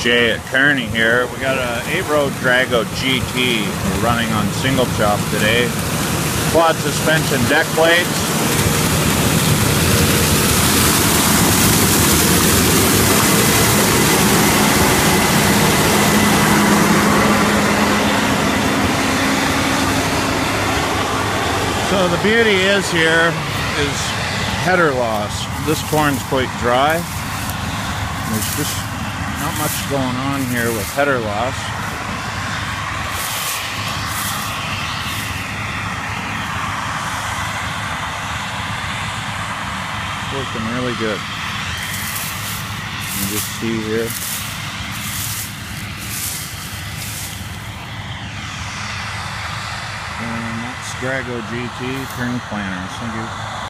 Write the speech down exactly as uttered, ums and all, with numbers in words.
Jay at Kearney here. We got a eight road Drago G T. We're running on single chop today. Quad suspension deck plates. So the beauty is here is header loss. This corn's quite dry. There's just not much going on here with header loss. It's working really good. You can just see here. And that's Drago G T Kearney Planners. Thank you.